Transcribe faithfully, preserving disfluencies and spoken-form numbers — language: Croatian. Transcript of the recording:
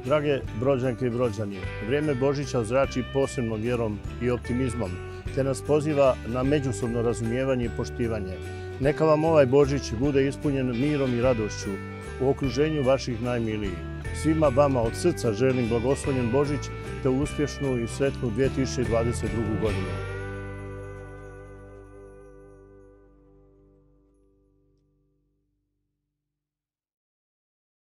Drage Brođanke i Brođani, vrijeme Božića zrači posebnom vjerom i optimizmom, te nas poziva na međusobno razumijevanje i poštivanje. Neka vam ovaj Božić bude ispunjen mirom i radošću u okruženju vaših najmilijih. Svima vama od srca želim blagoslovljen Božić te uspješnu i sretnu dvije tisuće dvadeset drugu godinu.